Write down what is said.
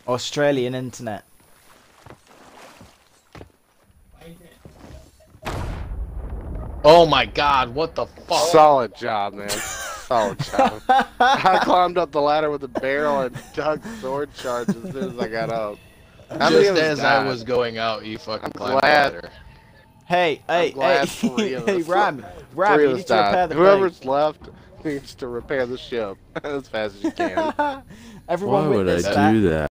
Australian internet. Oh my god, what the fuck? Solid job, man. Solid job. I climbed up the ladder with a barrel and dug sword shards as soon as I got up. How many Just of us as I died? was going out, you fucking I'm climbed the glad. ladder. Hey, I'm hey, glad 3 of hey, us. Rami, 3 you of us need to repair died. the Whoever's left needs to repair the ship as fast as you can. boat. Everyone Why would I witnessed that. do that?